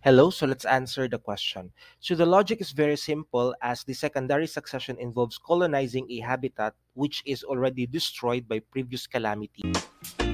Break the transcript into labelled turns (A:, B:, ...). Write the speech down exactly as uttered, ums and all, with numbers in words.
A: Hello, so let's answer the question. So the logic is very simple as the secondary succession involves colonizing a habitat which is already destroyed by previous calamity.